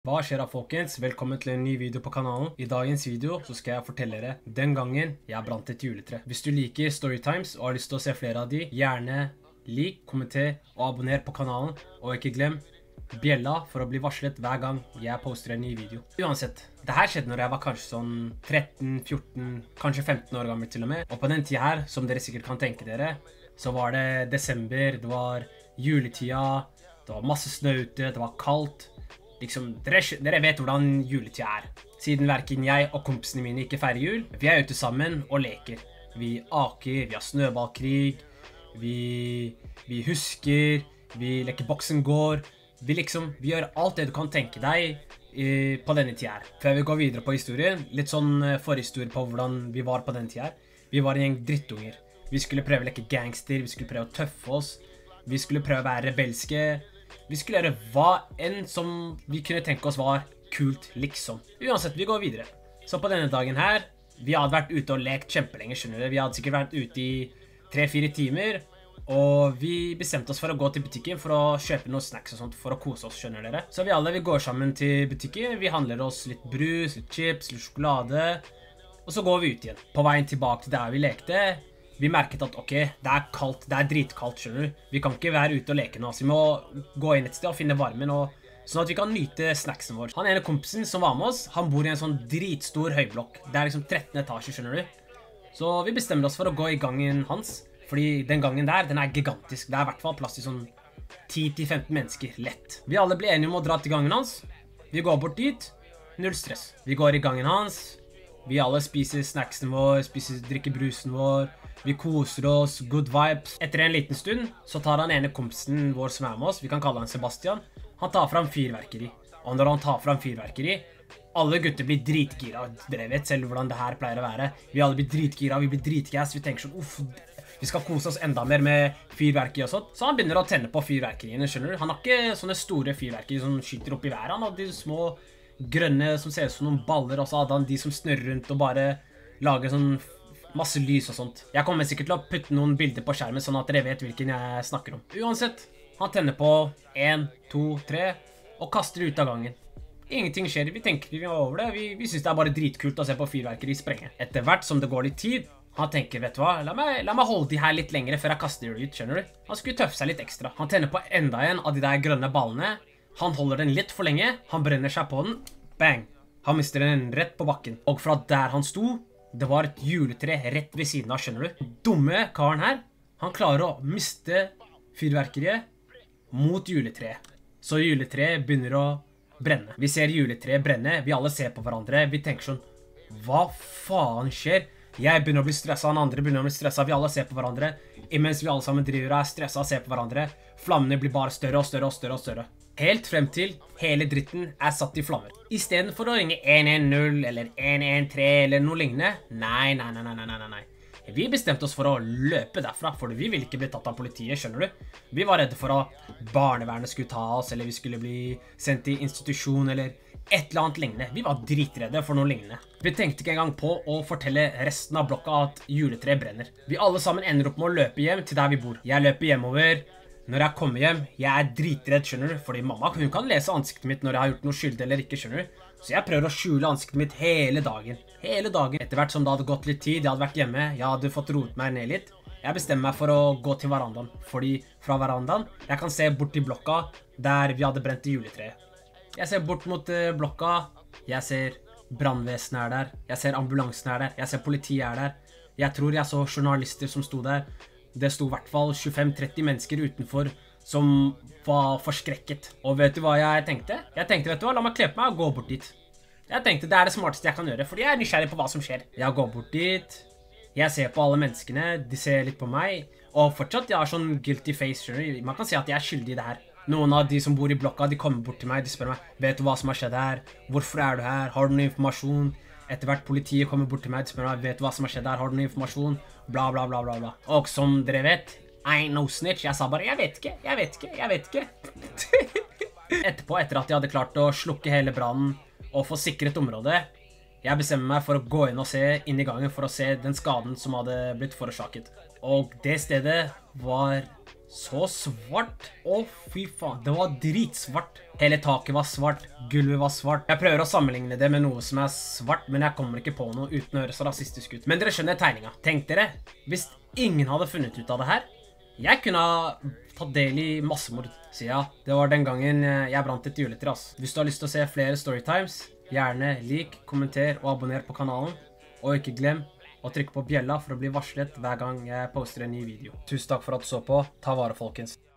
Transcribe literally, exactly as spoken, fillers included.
Hva skjer da, folkens? Velkommen til en ny video på kanalen. I dagens video så skal jeg fortelle dere den gangen jeg brant et juletre. Hvis du liker Storytimes og har lyst til å se flere av de, gjerne lik, kommenter og abonner på kanalen. Og ikke glem bjella for å bli varslet hver gang jeg poster en ny video. Uansett, det her skjedde når jeg var kanskje sånn tretten, fjorten, kanskje femten år gammel til og med. Og på den tiden her, som dere sikkert kan tenke dere, så var det desember, det var juletida, det var masse snø ute, det var kaldt. Liksom, dere, dere vet hvordan juletid er. Siden hverken jeg og kompisene mine ikke feirer jul, vi er ute sammen og leker. Vi aker, vi har snøballkrig, vi, vi husker, vi leker boksen går. Vi liksom, vi gjør alt det du kan tenke deg i, på denne tiden her. Før vi går videre på historien, litt sånn forhistorie på hvordan vi var på denne tiden her. Vi var en gjeng drittunger. Vi skulle prøve å leke gangster, vi skulle prøve å tøffe oss, vi skulle prøve å være rebelske. Vi skulle gjøre hva enn som vi kunne tenke oss var kult, liksom. Uansett, vi går videre. Så på denne dagen her, vi hadde vært ute og lekt kjempelenge, skjønner du. Vi hadde sikkert vært ute i tre fire timer, og vi bestemte oss for å gå til butikken for å kjøpe noen snacks og sånt, for å kose oss, skjønner dere. Så vi alle, vi går sammen til butikken, vi handler oss litt brus, litt chips, litt sjokolade, og så går vi ut igjen. På veien tilbake til der vi lekte, vi merket at, ok, det er kaldt, det er dritkaldt, skjønner du. Vi kan ikke være ute og leke nå, så vi må gå inn et sted og finne varmen, og, sånn at vi kan nyte snacksen vår. Han ene kompisen som var med oss, han bor i en sånn dritstor høyblokk. Det er liksom tretten etasjer, skjønner du. Så vi bestemmer oss for å gå i gangen hans, fordi den gangen der, den er gigantisk. Det er i hvert fall plass til sånn ti til femten mennesker, lett. Vi alle ble enige om å dra til gangen hans. Vi går bort dit, null stress. Vi går i gangen hans, vi alle spiser snacksen vår, spiser, drikker brusen vår. Vi koser oss, good vibes. Etter en liten stund så tar han ene kompisen vår som er med oss, vi kan kalle han Sebastian. Han tar fram fyrverkeri. Og når han tar fram fyrverkeri, alle gutter blir dritgira. Dere vet selv hvordan det her pleier å være. Vi alle blir dritgira, vi blir dritgass. Vi tenker sånn, uff, vi skal kose oss enda mer med fyrverkeri og sånt. Så han begynner å tenne på fyrverkeriene, skjønner du? Han har ikke sånne store fyrverkeri som skyter opp i været. Han har de små grønne som ser ut som noen baller, og så hadde han de som snurrer rundt og bare lager sånn masse lys og sånt. Jeg kommer sikkert til å putte noen bilder på skjermen, sånn at dere vet hvilken jeg snakker om. Uansett, han tenner på en, to, tre, og kaster ut av gangen. Ingenting skjer, vi tenker vi over det. Vi, vi synes det er bare dritkult å se på fyrverkeri sprenge. Etter hvert som det går litt tid, han tenker, vet du hva, la meg, la meg holde de her litt lengre før jeg kaster det ut, skjønner du? Han skulle tøffe seg litt ekstra. Han tenner på enda en av de der grønne ballene. Han holder den litt for lenge, han brenner seg på den. Bang! Han mister den rett på bakken. Og fra der han sto, det var et juletre rett ved siden av, skjønner du? Dumme karen her, han klarer å miste fyrverkeriet mot juletreet. Så juletreet begynner å brenne. Vi ser juletreet brenne, vi alle ser på hverandre, vi tenker sånn, hva faen skjer? Jeg begynner å bli stresset, han andre begynner å bli stresset, vi alle ser på hverandre. Imens vi alle sammen driver og er stresset og ser på hverandre, flammene blir bare større og større og større og større. Helt frem til hele dritten er satt i flammer. I stedet for å ringe en en null eller en en tre eller noe lignende. Nei, nei, nei, nei, nei, nei, nei. Vi bestemte oss for å løpe derfra, for vi ville ikke bli tatt av politiet, skjønner du? Vi var redde for at barnevernet skulle ta oss, eller vi skulle bli sendt i institusjon, eller et eller annet lignende. Vi var dritredde for noe lignende. Vi tenkte ikke engang på å fortelle resten av blokka at juletreet brenner. Vi alle sammen ender opp med å løpe hjem til der vi bor. Jeg løper hjemover. Når jeg kommer hjem, jeg er dritredd, skjønner du? Fordi mamma, hun kan lese ansiktet mitt når jeg har gjort noe skyldig eller ikke, skjønner du? Så jeg prøver å skjule ansiktet mitt hele dagen. Hele dagen. Etter hvert som det hadde gått litt tid, jeg hadde vært hjemme, jeg hadde fått roet meg ned litt. Jeg bestemmer meg for å gå til verandaen. Fordi fra verandaen, jeg kan se bort til blokka der vi hadde brent i juletreet. Jeg ser bort mot uh, blokka, jeg ser brannvesenet er der, jeg ser ambulansen er der, jeg ser politiet er der. Jeg tror jeg så journalister som sto der. Det sto i hvert fall tjuefem til tretti mennesker utenfor som var forskrekket. Og vet du hva jeg tenkte? Jeg tenkte, vet du hva, la meg kle på meg og gå bort dit. Jeg tenkte det er det smarteste jeg kan gjøre, fordi jeg er nysgjerrig på hva som skjer. Jeg går bort dit, jeg ser på alle menneskene, de ser litt på meg, og fortsatt jeg har sånn guilty face, skjønner du? Man kan si at jeg er skyldig i det her. Noen av de som bor i blokka, de kommer bort til meg, de spør meg, vet du hva som har skjedd her? Hvorfor er du her? Har du noe informasjon? Etter hvert politiet kommer bort til meg, de spør meg, vet du hva som har skjedd her? Har du noe informasjon? Bla, bla, bla, bla, bla. Og som dere vet, I ain't no snitch. Jeg sa bare, jeg vet ikke, jeg vet ikke, jeg vet ikke. Etterpå, etter at jeg hadde klart å slukke hele brannen og få sikret området, jeg bestemmer meg for å gå inn og se inn i gangen for å se den skaden som hadde blitt forårsaket. Og det stedet var så svart. Å, fy faen. Det var dritsvart. Hele taket var svart. Gulvet var svart. Jeg prøver å sammenligne det med noe som er svart, men jeg kommer ikke på noe uten å høre så rasistisk ut. Men dere skjønner tegninga. Tenk dere, hvis ingen hadde funnet ut av det her, jeg kunne ha tatt del i massemord. Så ja, det var den gangen jeg brant et juletre, ass. Hvis du har lyst til å se flere Storytimes, gjerne lik, kommenter og abonner på kanalen. Og ikke glem og trykk på bjella for å bli varslet hver gang jeg poster en ny video. Tusen takk for at du så på. Ta vare, folkens.